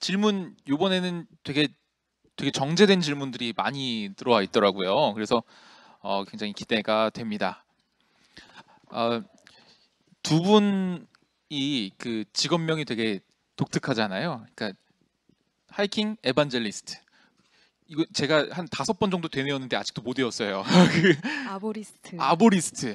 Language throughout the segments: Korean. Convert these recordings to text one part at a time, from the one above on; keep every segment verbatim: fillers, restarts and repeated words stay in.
질문 요번에는 되게 되게 정제된 질문들이 많이 들어와 있더라고요. 그래서 어, 굉장히 기대가 됩니다. 어, 두 분이 그 직업명이 되게 독특하잖아요. 그러니까 하이킹 에반젤리스트. 이거 제가 한 다섯 번 정도 되뇌었는데 아직도 못 외웠어요. 그 아보리스트. 아보리스트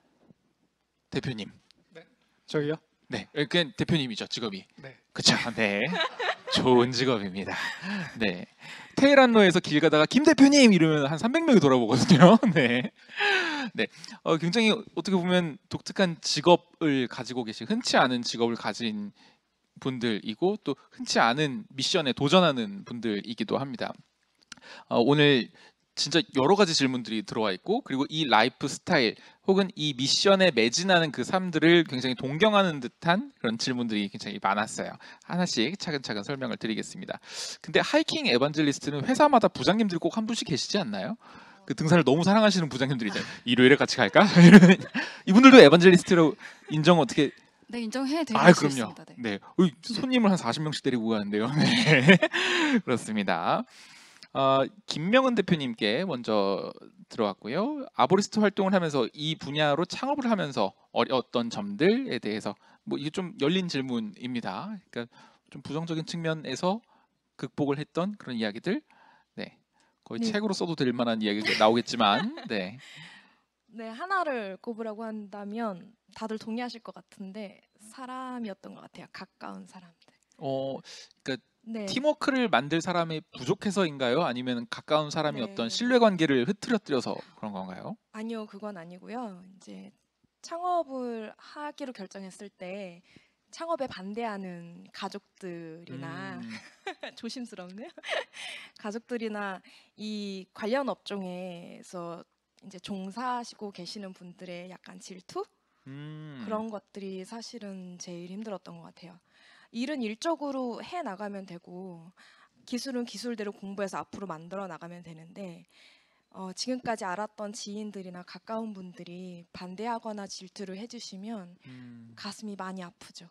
대표님. 네. 저기요? 네, 그냥 대표님이죠, 직업이. 네. 그쵸. 네. 좋은 직업입니다. 네. 테헤란로에서 길 가다가 김 대표님 이러면 한 삼백 명이 돌아보거든요. 네. 네. 어, 굉장히 어떻게 보면 독특한 직업을 가지고 계신, 흔치 않은 직업을 가진 분들이고 또 흔치 않은 미션에 도전하는 분들이기도 합니다. 어, 오늘 진짜 여러 가지 질문들이 들어와 있고, 그리고 이 라이프 스타일 혹은 이 미션에 매진하는 그 삶들을 굉장히 동경하는 듯한 그런 질문들이 굉장히 많았어요. 하나씩 차근차근 설명을 드리겠습니다. 근데 하이킹 에반젤리스트는 회사마다 부장님들이 꼭 한 분씩 계시지 않나요? 그 등산을 너무 사랑하시는 부장님들이잖아요. 일요일에 같이 갈까? 이분들도 에반젤리스트로 인정 어떻게? 네, 인정해 드릴 아, 수 그럼요. 있습니다. 네. 네. 어, 손님을 한 사십 명씩 데리고 가는데요. 네. 그렇습니다. 어, 김명은 대표님께 먼저 들어왔고요. 아보리스트 활동을 하면서 이 분야로 창업을 하면서 어려웠던 점들에 대해서, 뭐 이게 좀 열린 질문입니다. 그러니까 좀 부정적인 측면에서 극복을 했던 그런 이야기들, 네, 거의 네. 책으로 써도 될 만한 이야기가 나오겠지만, 네, 네, 하나를 꼽으라고 한다면 다들 동의하실 것 같은데 사람이었던 것 같아요. 가까운 사람들. 어, 그러니까 네. 팀워크를 만들 사람이 부족해서인가요? 아니면 가까운 사람이 네. 어떤 신뢰관계를 흐트러뜨려서 그런 건가요? 아니요, 그건 아니고요. 이제 창업을 하기로 결정했을 때 창업에 반대하는 가족들이나 음, 조심스럽네요. 가족들이나 이 관련 업종에서 이제 종사하시고 계시는 분들의 약간 질투? 음, 그런 것들이 사실은 제일 힘들었던 것 같아요. 일은 일적으로 해 나가면 되고 기술은 기술대로 공부해서 앞으로 만들어 나가면 되는데 어, 지금까지 알았던 지인들이나 가까운 분들이 반대하거나 질투를 해주시면 음. 가슴이 많이 아프죠.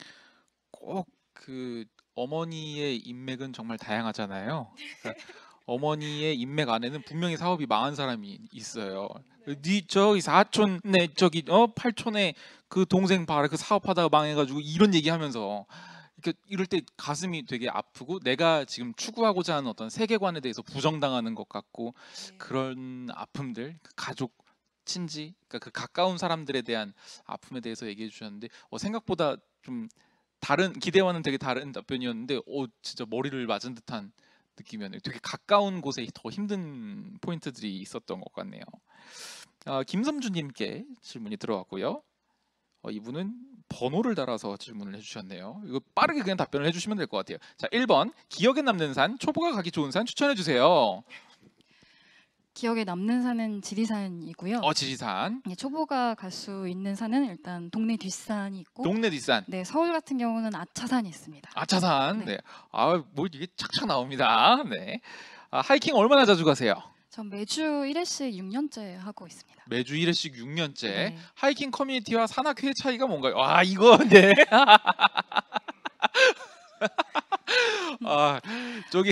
꼭 그 어머니의 인맥은 정말 다양하잖아요. 그러니까 어머니의 인맥 안에는 분명히 사업이 망한 사람이 있어요. 네 저기 사촌, 네 저기 어 팔촌에 그 동생 봐라 그 사업하다가 망해가지고 이런 얘기하면서, 그러니까 이럴 때 가슴이 되게 아프고 내가 지금 추구하고자 하는 어떤 세계관에 대해서 부정당하는 것 같고, 네. 그런 아픔들, 그 가족, 친지, 그러니까 그 가까운 사람들에 대한 아픔에 대해서 얘기해 주셨는데, 어, 생각보다 좀 다른 기대와는 되게 다른 답변이었는데, 어 진짜 머리를 맞은 듯한 느낌이었네요. 되게 가까운 곳에 더 힘든 포인트들이 있었던 것 같네요. 아, 김섬주님께 질문이 들어왔고요. 어, 이분은 번호를 달아서 질문을 해주셨네요. 이거 빠르게 그냥 답변을 해주시면 될 것 같아요. 자, 일 번 기억에 남는 산, 초보가 가기 좋은 산 추천해 주세요. 기억에 남는 산은 지리산이고요. 어, 지리산, 네, 초보가 갈 수 있는 산은 일단 동네 뒷산이 있고, 동네 뒷산, 네, 서울 같은 경우는 아차산이 있습니다. 아차산. 네. 네. 아, 뭘 이게 착착 나옵니다. 네. 아, 하이킹 얼마나 자주 가세요? 전 매주 일 회씩 육 년째 하고 있습니다. 매주 일 회씩 육 년째. 네. 하이킹 커뮤니티와 산악회 차이가 뭔가요? 아, 이거 네. 아, 저기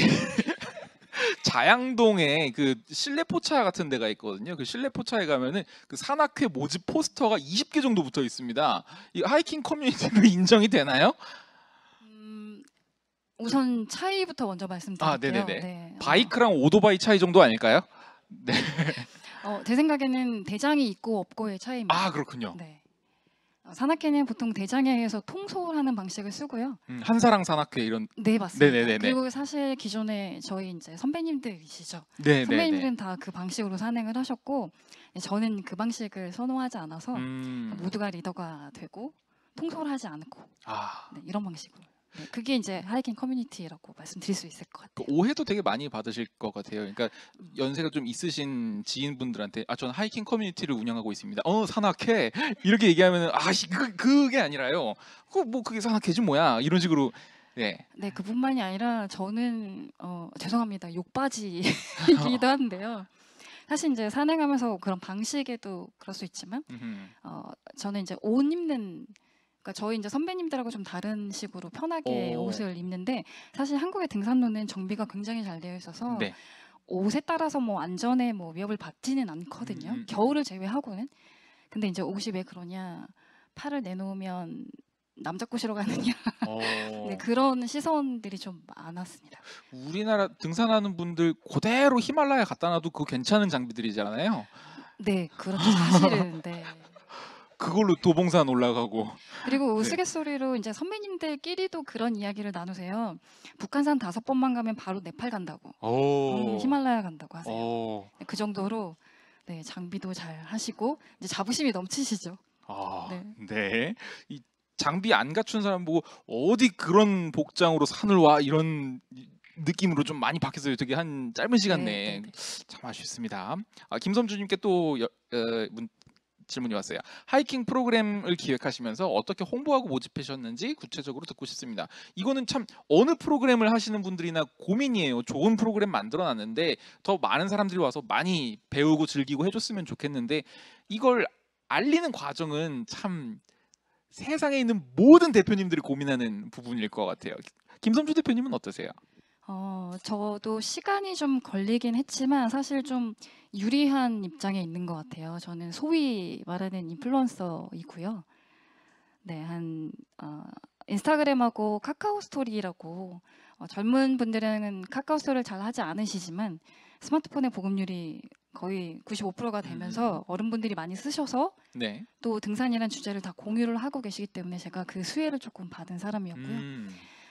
자양동에 그 실내 포차 같은 데가 있거든요. 그 실내 포차에 가면은 그 산악회 모집 포스터가 이십 개 정도 붙어 있습니다. 이 하이킹 커뮤니티로 인정이 되나요? 음, 우선 차이부터 먼저 말씀드릴게요. 아, 네네네. 네, 어, 바이크랑 오토바이 차이 정도 아닐까요? 네. 어, 제 생각에는 대장이 있고 없고의 차이입니다. 아, 그렇군요. 네. 어, 산악회는 보통 대장에 의해서 통솔하는 방식을 쓰고요. 음, 한사랑 산악회 이런. 네, 맞습니다. 네네네네. 그리고 사실 기존에 저희 이제 선배님들이시죠. 네네네. 선배님들은 다 그 방식으로 산행을 하셨고, 저는 그 방식을 선호하지 않아서 음, 모두가 리더가 되고 통솔하지 않고, 아, 네, 이런 방식으로. 네, 그게 이제 하이킹 커뮤니티라고 말씀드릴 수 있을 것 그 같아요. 오해도 되게 많이 받으실 것 같아요. 그러니까 연세가 좀 있으신 지인분들한테 아 저는 하이킹 커뮤니티를 운영하고 있습니다. 어 산악회 이렇게 얘기하면은 아 씨, 그 그게 아니라요. 그 뭐 그게 산악회지 뭐야 이런 식으로. 네. 네, 그뿐만이 아니라 저는 어, 죄송합니다. 욕바지이기도 한데요. 사실 이제 산행하면서 그런 방식에도 그럴 수 있지만 음흠. 어, 저는 이제 옷 입는 그러니까 저희 이제 선배님들하고 좀 다른 식으로 편하게 오. 옷을 입는데 사실 한국의 등산로는 정비가 굉장히 잘 되어 있어서 네. 옷에 따라서 뭐 안전에 뭐 위협을 받지는 않거든요. 음, 음. 겨울을 제외하고는. 근데 이제 옷이 왜 그러냐? 팔을 내놓으면 남자 꼬시러 가느냐? 어. 네, 그런 시선들이 좀 많았습니다. 우리나라 등산하는 분들 그대로 히말라야 갖다 놔도 그거 괜찮은 장비들이잖아요. 네, 그렇죠. 사실은 네. 그걸로 도봉산 올라가고. 그리고 네. 우스갯소리로 이제 선배님들끼리도 그런 이야기를 나누세요. 북한산 다섯 번만 가면 바로 네팔 간다고, 음, 오. 히말라야 간다고 하세요. 오. 네, 그 정도로 네, 장비도 잘 하시고 이제 자부심이 넘치시죠. 아, 네. 네. 이 장비 안 갖춘 사람 보고 어디 그런 복장으로 산을 와 이런 느낌으로 좀 많이 바뀌었어요. 되게 한 짧은 시간 네, 내에. 네, 네. 참 아쉽습니다. 아, 김섬주님께 또 여, 어, 문, 질문이 왔어요. 하이킹 프로그램을 기획하시면서 어떻게 홍보하고 모집하셨는지 구체적으로 듣고 싶습니다. 이거는 참 어느 프로그램을 하시는 분들이나 고민이에요. 좋은 프로그램 만들어놨는데 더 많은 사람들이 와서 많이 배우고 즐기고 해줬으면 좋겠는데 이걸 알리는 과정은 참 세상에 있는 모든 대표님들이 고민하는 부분일 것 같아요. 김섬주 대표님은 어떠세요? 어, 저도 시간이 좀 걸리긴 했지만 사실 좀 유리한 입장에 있는 것 같아요. 저는 소위 말하는 인플루언서이고요. 네, 한 어, 인스타그램하고 카카오 스토리라고 어, 젊은 분들은 카카오 스토리를 잘 하지 않으시지만 스마트폰의 보급률이 거의 구십오 퍼센트가 되면서 음. 어른분들이 많이 쓰셔서 네. 또 등산이라는 주제를 다 공유를 하고 계시기 때문에 제가 그 수혜를 조금 받은 사람이었고요. 음.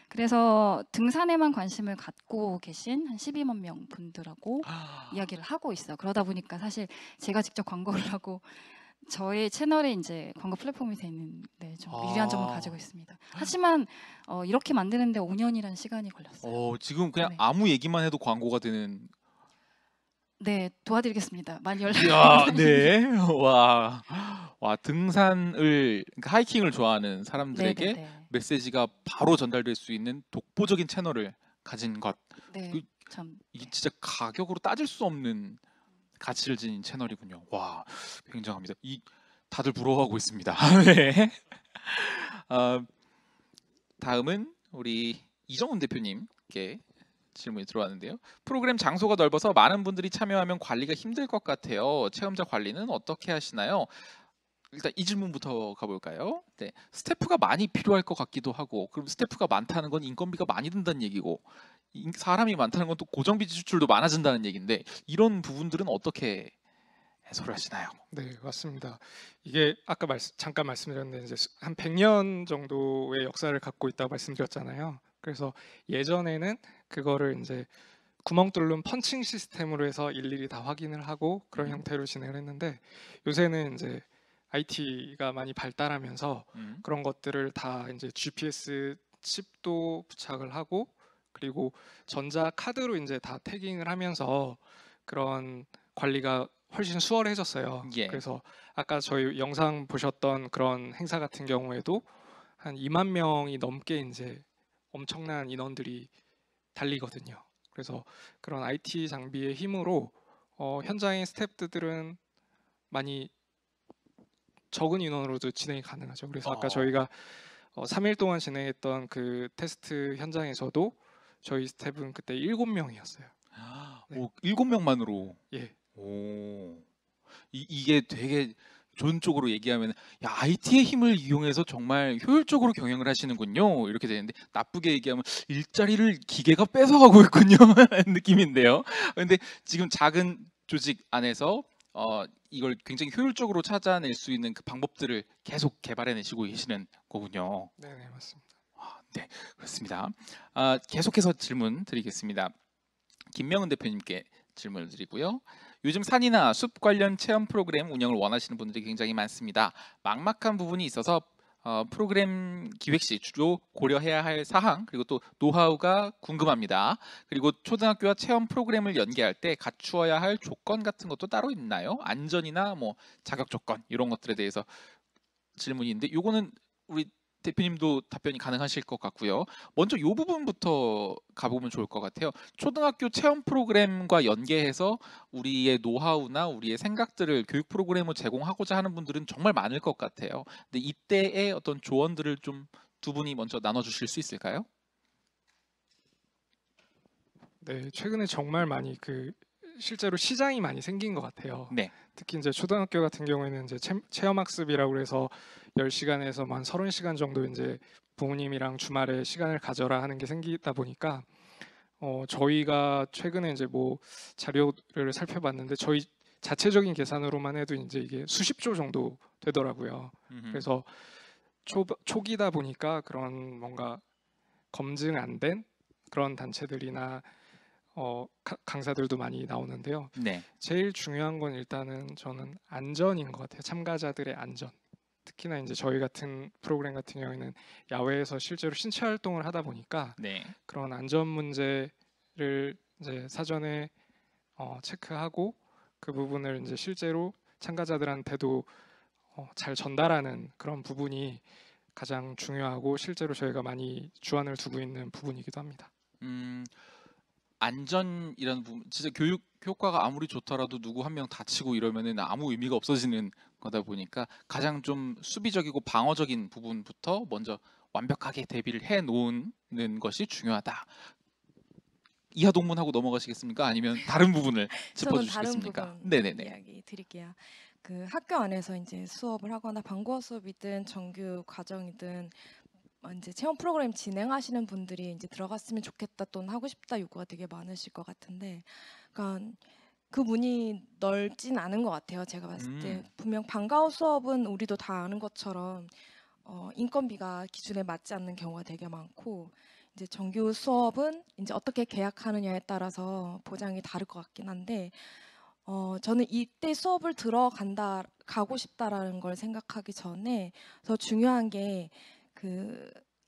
그래서 등산에만 관심을 갖고 계신 한 십이만 명 분들하고 아, 이야기를 하고 있어요. 그러다 보니까 사실 제가 직접 광고를 하고 저의 채널에 이제 광고 플랫폼이 되는 네, 좀 유리한 점을 아. 가지고 있습니다. 하지만 어, 이렇게 만드는데 오 년이라는 시간이 걸렸어요. 어, 지금 그냥 네. 아무 얘기만 해도 광고가 되는. 네, 도와드리겠습니다. 많이 연락. 이야, 네. 와, 와 등산을 그러니까 하이킹을 좋아하는 네, 사람들에게 네, 네. 메시지가 바로 전달될 수 있는 독보적인 채널을 가진 것. 네, 그- 참. 이게 진짜 가격으로 따질 수 없는 가치를 지닌 채널이군요. 와, 굉장합니다. 이 다들 부러워하고 있습니다. 네. 어, 다음은 우리 이정훈 대표님께 질문이 들어왔는데요. 프로그램 장소가 넓어서 많은 분들이 참여하면 관리가 힘들 것 같아요. 체험자 관리는 어떻게 하시나요? 일단 이 질문부터 가볼까요? 네, 스태프가 많이 필요할 것 같기도 하고, 그럼 스태프가 많다는 건 인건비가 많이 든다는 얘기고, 인- 사람이 많다는 건 또 고정비 지출도 많아진다는 얘기인데 이런 부분들은 어떻게 해소를 하시나요? 네, 맞습니다. 이게 아까 말씀, 잠깐 말씀드렸는데 이제 수- 한 백 년 정도의 역사를 갖고 있다고 말씀드렸잖아요. 그래서 예전에는 그거를 이제 구멍 뚫는 펀칭 시스템으로 해서 일일이 다 확인을 하고 그런 음. 형태로 진행을 했는데 요새는 이제 아이티가 많이 발달하면서 음. 그런 것들을 다 이제 지피에스 칩도 부착을 하고 그리고 전자 카드로 이제 다 태깅을 하면서 그런 관리가 훨씬 수월해졌어요. 예. 그래서 아까 저희 영상 보셨던 그런 행사 같은 경우에도 한 이만 명이 넘게 이제 엄청난 인원들이 달리거든요. 그래서 그런 아이티 장비의 힘으로 어, 현장의 스태프들은 많이 적은 인원으로도 진행이 가능하죠. 그래서 아까 어. 저희가 어, 삼 일 동안 진행했던 그 테스트 현장에서도 저희 스태프는 그때 일곱 명이었어요. 네. 오, 일곱 명만으로. 예. 오, 이, 이게 되게 좋은 쪽으로 얘기하면 야 아이티의 힘을 이용해서 정말 효율적으로 경영을 하시는군요 이렇게 되는데 나쁘게 얘기하면 일자리를 기계가 뺏어가고 있군요 하는 느낌인데요. 근데 지금 작은 조직 안에서 어, 이걸 굉장히 효율적으로 찾아낼 수 있는 그 방법들을 계속 개발해내시고 계시는 거군요. 네, 네, 맞습니다. 아, 네, 그렇습니다. 아, 계속해서 질문 드리겠습니다. 김명은 대표님께 질문을 드리고요. 요즘 산이나 숲 관련 체험 프로그램 운영을 원하시는 분들이 굉장히 많습니다. 막막한 부분이 있어서 어, 프로그램 기획 시 주로 고려해야 할 사항 그리고 또 노하우가 궁금합니다. 그리고 초등학교와 체험 프로그램을 연계할 때 갖추어야 할 조건 같은 것도 따로 있나요? 안전이나 뭐 자격 조건 이런 것들에 대해서 질문이 있는데 요거는 우리 대표님도 답변이 가능하실 것 같고요. 먼저 이 부분부터 가보면 좋을 것 같아요. 초등학교 체험 프로그램과 연계해서 우리의 노하우나 우리의 생각들을 교육 프로그램으로 제공하고자 하는 분들은 정말 많을 것 같아요. 근데 이때의 어떤 조언들을 좀 두 분이 먼저 나눠주실 수 있을까요? 네, 최근에 정말 많이 그 실제로 시장이 많이 생긴 것 같아요. 네. 특히 이제 초등학교 같은 경우에는 이제 체, 체험학습이라고 해서 열 시간에서 한 서른 시간 정도 이제 부모님이랑 주말에 시간을 가져라 하는 게 생기다 보니까 어, 저희가 최근에 이제 뭐 자료를 살펴봤는데 저희 자체적인 계산으로만 해도 이제 이게 수십조 정도 되더라고요. 음흠. 그래서 초, 초기다 보니까 그런 뭔가 검증 안 된 그런 단체들이나 어, 가- 강사들도 많이 나오는데요. 네. 제일 중요한 건 일단은 저는 안전인 것 같아요. 참가자들의 안전. 특히나 이제 저희 같은 프로그램 같은 경우에는 야외에서 실제로 신체 활동을 하다 보니까 네. 그런 안전 문제를 이제 사전에 어, 체크하고 그 부분을 이제 실제로 참가자들한테도 어, 잘 전달하는 그런 부분이 가장 중요하고 실제로 저희가 많이 주안을 두고 있는 부분이기도 합니다. 음, 안전이라는 부분, 진짜 교육 효과가 아무리 좋더라도 누구 한 명 다치고 이러면은 아무 의미가 없어지는 거다 보니까 가장 좀 수비적이고 방어적인 부분부터 먼저 완벽하게 대비를 해 놓는 것이 중요하다. 이하 동문하고 넘어가시겠습니까? 아니면 다른 부분을 저는 다른 짚어주시겠습니까? 부분 네네네. 이야기 드릴게요. 그 학교 안에서 이제 수업을 하거나 방과후 수업이든 정규 과정이든 어, 이제 체험 프로그램 진행하시는 분들이 이제 들어갔으면 좋겠다 또는 하고 싶다 요구가 되게 많으실 것 같은데, 그러니까 그 문이 넓진 않은 것 같아요. 제가 봤을 때 음, 분명 방과후 수업은 우리도 다 아는 것처럼 어, 인건비가 기준에 맞지 않는 경우가 되게 많고, 이제 정규 수업은 이제 어떻게 계약하느냐에 따라서 보장이 다를 것 같긴 한데, 어, 저는 이때 수업을 들어간다, 가고 싶다라는 걸 생각하기 전에 더 중요한 게 그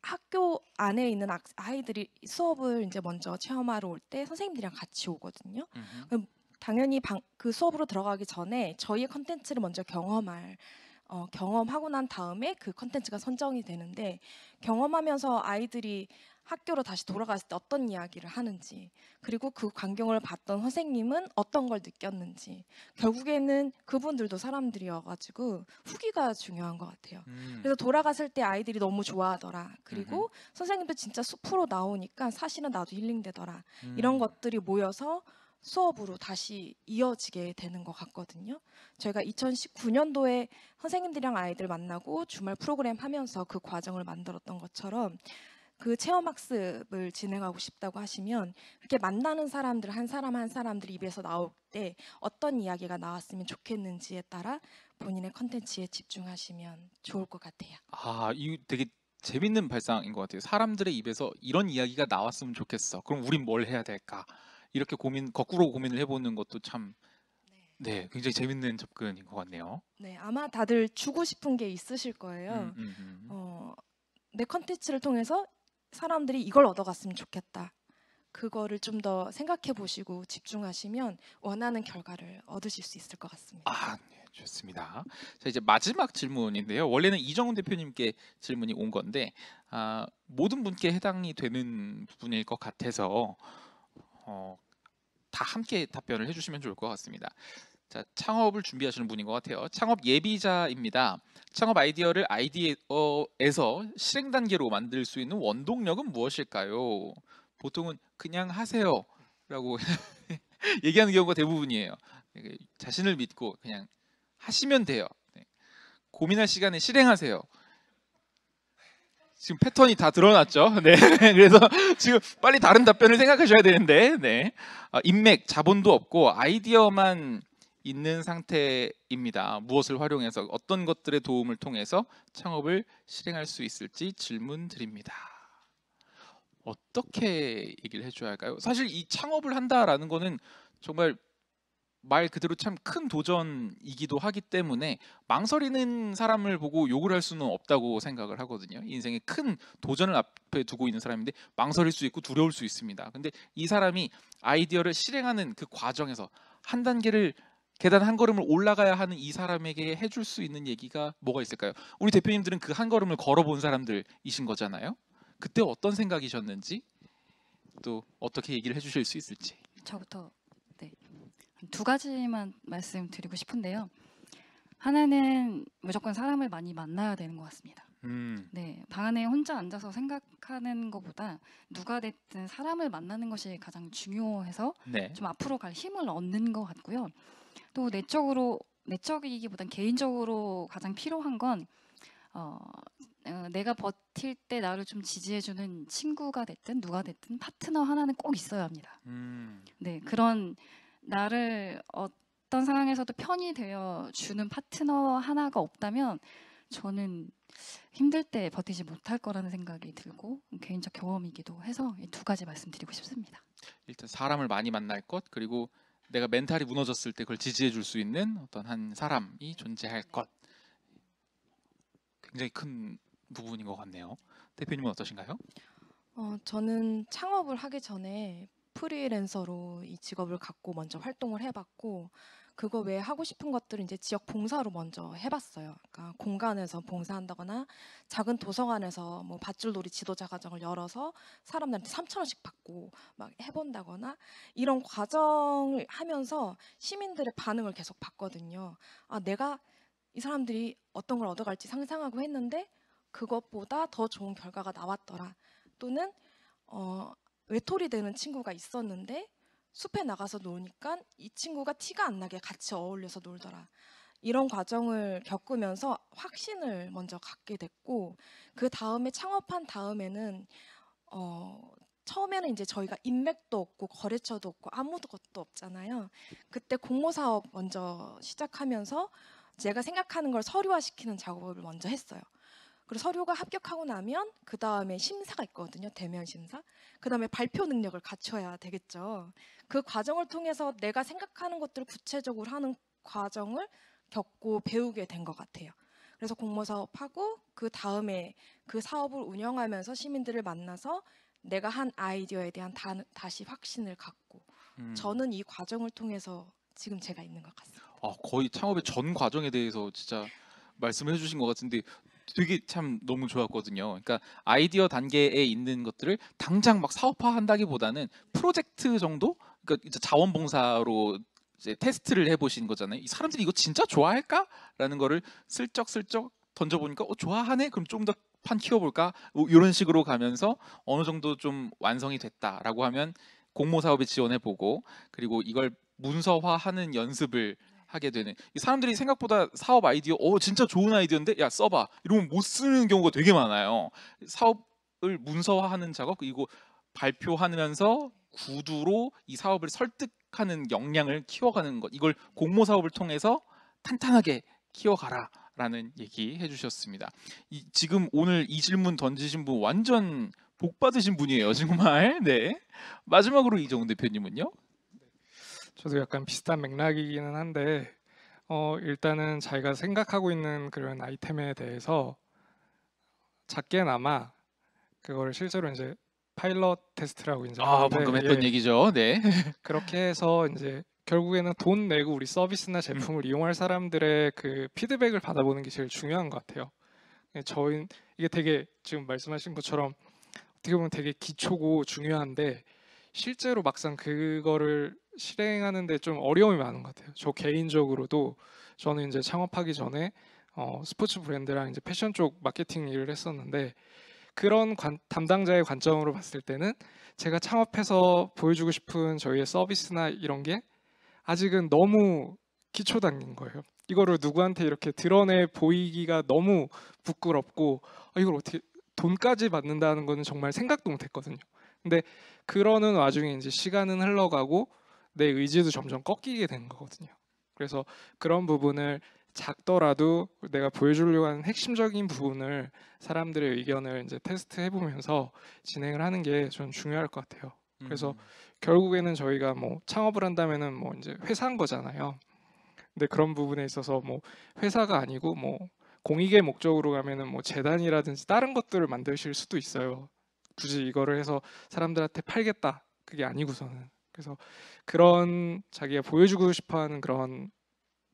학교 안에 있는 학- 아이들이 수업을 이제 먼저 체험하러 올 때 선생님들이랑 같이 오거든요. 음흠. 그럼 당연히 방, 그 수업으로 들어가기 전에 저희의 컨텐츠를 먼저 경험할 어, 경험하고 난 다음에 그 컨텐츠가 선정이 되는데, 경험하면서 아이들이 학교로 다시 돌아갔을 때 어떤 이야기를 하는지, 그리고 그 광경을 봤던 선생님은 어떤 걸 느꼈는지, 결국에는 그분들도 사람들이어가지고 후기가 중요한 것 같아요. 음, 그래서 돌아갔을 때 아이들이 너무 좋아하더라. 그리고 음흠. 선생님도 진짜 숲으로 나오니까 사실은 나도 힐링되더라. 음, 이런 것들이 모여서 수업으로 다시 이어지게 되는 것 같거든요. 저희가 이천십구 년도에 선생님들이랑 아이들 만나고 주말 프로그램 하면서 그 과정을 만들었던 것처럼, 그 체험학습을 진행하고 싶다고 하시면 그렇게 만나는 사람들 한 사람 한 사람들 입에서 나올 때 어떤 이야기가 나왔으면 좋겠는지에 따라 본인의 컨텐츠에 집중하시면 좋을 것 같아요. 아, 이거 되게 재밌는 발상인 것 같아요. 사람들의 입에서 이런 이야기가 나왔으면 좋겠어. 그럼 우린 뭘 해야 될까? 이렇게 고민, 거꾸로 고민을 해보는 것도 참, 네, 굉장히 재밌는 접근인 것 같네요. 네, 아마 다들 주고 싶은 게 있으실 음, 거예요. 음, 음. 어, 내 컨텐츠를 통해서 사람들이 이걸 얻어갔으면 좋겠다. 그거를 좀 더 생각해 보시고 집중하시면 원하는 결과를 얻으실 수 있을 것 같습니다. 아, 네, 좋습니다. 자, 이제 마지막 질문인데요. 원래는 이정훈 대표님께 질문이 온 건데 아, 모든 분께 해당이 되는 부분일 것 같아서 어, 다 함께 답변을 해주시면 좋을 것 같습니다. 자, 창업을 준비하시는 분인 것 같아요. 창업 예비자입니다. 창업 아이디어를 아이디어에서 실행 단계로 만들 수 있는 원동력은 무엇일까요? 보통은 그냥 하세요라고 얘기하는 경우가 대부분이에요. 네, 자신을 믿고 그냥 하시면 돼요. 네, 고민할 시간에 실행하세요. 지금 패턴이 다 드러났죠. 네, 그래서 지금 빨리 다른 답변을 생각하셔야 되는데, 네, 아, 인맥, 자본도 없고 아이디어만 있는 상태입니다. 무엇을 활용해서 어떤 것들의 도움을 통해서 창업을 실행할 수 있을지 질문 드립니다. 어떻게 얘기를 해줘야 할까요? 사실 이 창업을 한다라는 거는 정말 말 그대로 참 큰 도전이기도 하기 때문에 망설이는 사람을 보고 욕을 할 수는 없다고 생각을 하거든요. 인생에 큰 도전을 앞에 두고 있는 사람인데 망설일 수 있고 두려울 수 있습니다. 근데 이 사람이 아이디어를 실행하는 그 과정에서 한 단계를 계단 한 걸음을 올라가야 하는 이 사람에게 해줄 수 있는 얘기가 뭐가 있을까요? 우리 대표님들은 그 한 걸음을 걸어본 사람들이신 거잖아요. 그때 어떤 생각이셨는지 또 어떻게 얘기를 해주실 수 있을지. 저부터 네. 두 가지만 말씀드리고 싶은데요. 하나는 무조건 사람을 많이 만나야 되는 것 같습니다. 음, 네, 방 안에 혼자 앉아서 생각하는 것보다 누가 됐든 사람을 만나는 것이 가장 중요해서 네. 좀 앞으로 갈 힘을 얻는 것 같고요. 또 내적으로 내적이기보단 개인적으로 가장 필요한 건 어, 어, 내가 버틸 때 나를 좀 지지해주는 친구가 됐든 누가 됐든 파트너 하나는 꼭 있어야 합니다. 음, 네, 그런 나를 어떤 상황에서도 편이 되어 주는 파트너 하나가 없다면 저는 힘들 때 버티지 못할 거라는 생각이 들고 개인적 경험이기도 해서 이 두 가지 말씀드리고 싶습니다. 일단 사람을 많이 만날 것, 그리고 내가 멘탈이 무너졌을 때 그걸 지지해 줄 수 있는 어떤 한 사람이 존재할 것. 굉장히 큰 부분인 것 같네요. 대표님은 어떠신가요? 어, 저는 창업을 하기 전에 프리랜서로 이 직업을 갖고 먼저 활동을 해봤고, 그거 외에 하고 싶은 것들은 이제 지역 봉사로 먼저 해봤어요. 그러니까 공간에서 봉사한다거나 작은 도서관에서 뭐 밧줄놀이 지도자 과정을 열어서 사람들한테 삼천 원씩 받고 막 해본다거나 이런 과정을 하면서 시민들의 반응을 계속 봤거든요. 아, 내가 이 사람들이 어떤 걸 얻어갈지 상상하고 했는데 그것보다 더 좋은 결과가 나왔더라. 또는 어, 외톨이 되는 친구가 있었는데 숲에 나가서 노니까 이 친구가 티가 안 나게 같이 어울려서 놀더라. 이런 과정을 겪으면서 확신을 먼저 갖게 됐고, 그 다음에 창업한 다음에는 어, 처음에는 이제 저희가 인맥도 없고 거래처도 없고 아무것도 없잖아요. 그때 공모 사업 먼저 시작하면서 제가 생각하는 걸 서류화시키는 작업을 먼저 했어요. 그리고 서류가 합격하고 나면 그 다음에 심사가 있거든요. 대면 심사. 그 다음에 발표 능력을 갖춰야 되겠죠. 그 과정을 통해서 내가 생각하는 것들을 구체적으로 하는 과정을 겪고 배우게 된 것 같아요. 그래서 공모 사업하고 그 다음에 그 사업을 운영하면서 시민들을 만나서 내가 한 아이디어에 대한 다, 다시 확신을 갖고 음. 저는 이 과정을 통해서 지금 제가 있는 것 같습니다. 아, 거의 창업의 전 과정에 대해서 진짜 말씀을 해주신 것 같은데 되게 참 너무 좋았거든요. 그러니까 아이디어 단계에 있는 것들을 당장 막 사업화한다기보다는 프로젝트 정도, 그러니까 이제 자원봉사로 이제 테스트를 해보신 거잖아요. 이 사람들이 이거 진짜 좋아할까?라는 거를 슬쩍슬쩍 던져보니까 어, 좋아하네. 그럼 좀 더 판 키워볼까? 뭐 이런 식으로 가면서 어느 정도 좀 완성이 됐다라고 하면 공모 사업에 지원해보고 그리고 이걸 문서화하는 연습을 하게 되는, 이 사람들이 생각보다 사업 아이디어 어 진짜 좋은 아이디어인데 야 써봐 이러면 못 쓰는 경우가 되게 많아요. 사업을 문서화하는 작업, 그리고 발표하면서 구두로 이 사업을 설득하는 역량을 키워가는 것, 이걸 공모 사업을 통해서 탄탄하게 키워가라라는 얘기 해주셨습니다. 이, 지금 오늘 이 질문 던지신 분 완전 복 받으신 분이에요 정말. 네, 마지막으로 이정훈 대표님은요? 저도 약간 비슷한 맥락이기는 한데 어, 일단은 자기가 생각하고 있는 그런 아이템에 대해서 작게나마 그거를 실제로 이제 파일럿 테스트라고 이제 아, 하는데, 방금 했던 예, 얘기죠. 네. 그렇게 해서 이제 결국에는 돈 내고 우리 서비스나 제품을 이용할 사람들의 그 피드백을 받아보는 게 제일 중요한 것 같아요. 예, 저희 이게 되게 지금 말씀하신 것처럼 어떻게 보면 되게 기초고 중요한데 실제로 막상 그거를 실행하는데 좀 어려움이 많은 것 같아요. 저 개인적으로도 저는 이제 창업하기 전에 어, 스포츠 브랜드랑 이제 패션 쪽 마케팅 일을 했었는데 그런 관, 담당자의 관점으로 봤을 때는 제가 창업해서 보여주고 싶은 저희의 서비스나 이런 게 아직은 너무 기초 단계인 거예요. 이거를 누구한테 이렇게 드러내 보이기가 너무 부끄럽고 아, 이걸 어떻게 돈까지 받는다는 거는 정말 생각도 못했거든요. 근데 그러는 와중에 이제 시간은 흘러가고 내 의지도 점점 꺾이게 되는 거거든요. 그래서 그런 부분을 작더라도 내가 보여주려고 하는 핵심적인 부분을 사람들의 의견을 이제 테스트해 보면서 진행을 하는 게 좀 중요할 것 같아요. 그래서 음. 결국에는 저희가 뭐 창업을 한다면은 뭐 이제 회사인 거잖아요. 근데 그런 부분에 있어서 뭐 회사가 아니고 뭐 공익의 목적으로 가면은 뭐 재단이라든지 다른 것들을 만드실 수도 있어요. 굳이 이거를 해서 사람들한테 팔겠다 그게 아니고서는. 그래서 그런 자기가 보여주고 싶어하는 그런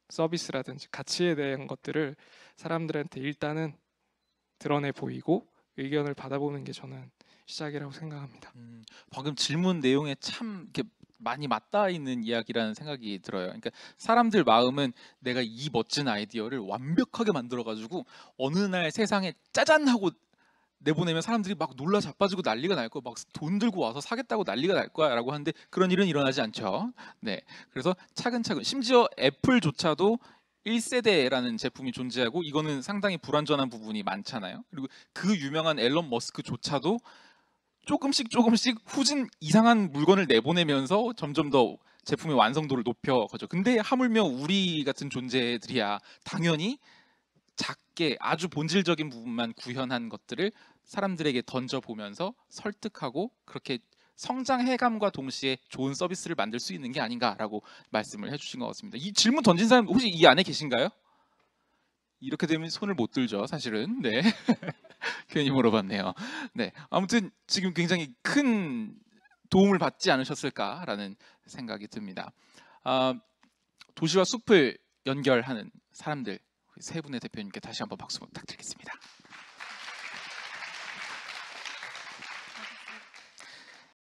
서비스라든지 가치에 대한 것들을 사람들한테 일단은 드러내 보이고 의견을 받아보는 게 저는 시작이라고 생각합니다. 음, 방금 질문 내용에 참 이렇게 많이 맞닿아 있는 이야기라는 생각이 들어요. 그러니까 사람들 마음은 내가 이 멋진 아이디어를 완벽하게 만들어 가지고 어느 날 세상에 짜잔 하고 내보내면 사람들이 막 놀라 자빠지고 난리가 날 거야. 막 돈 들고 와서 사겠다고 난리가 날 거야라고 하는데 그런 일은 일어나지 않죠. 네. 그래서 차근차근 심지어 애플조차도 일 세대라는 제품이 존재하고 이거는 상당히 불완전한 부분이 많잖아요. 그리고 그 유명한 앨런 머스크조차도 조금씩 조금씩 후진 이상한 물건을 내보내면서 점점 더 제품의 완성도를 높여가죠. 근데 하물며 우리 같은 존재들이야 당연히 작게 아주 본질적인 부분만 구현한 것들을 사람들에게 던져보면서 설득하고 그렇게 성장해감과 동시에 좋은 서비스를 만들 수 있는 게 아닌가라고 말씀을 해주신 것 같습니다. 이 질문 던진 사람 혹시 이 안에 계신가요? 이렇게 되면 손을 못 들죠, 사실은. 네, 괜히 물어봤네요. 네, 아무튼 지금 굉장히 큰 도움을 받지 않으셨을까라는 생각이 듭니다. 아, 도시와 숲을 연결하는 사람들 세 분의 대표님께 다시 한번 박수 부탁드리겠습니다.